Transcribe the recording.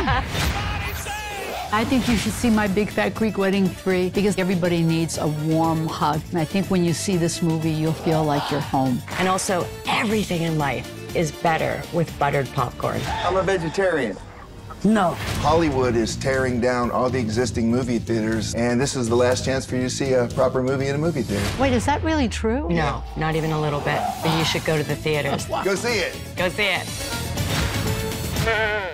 I think you should see My Big Fat Greek Wedding 3 because everybody needs a warm hug. And I think when you see this movie, you'll feel like you're home. And also, everything in life is better with buttered popcorn. I'm a vegetarian. No. Hollywood is tearing down all the existing movie theaters, and this is the last chance for you to see a proper movie in a movie theater. Wait, is that really true? No, not even a little bit. But you should go to the theaters. Go see it. Go see it.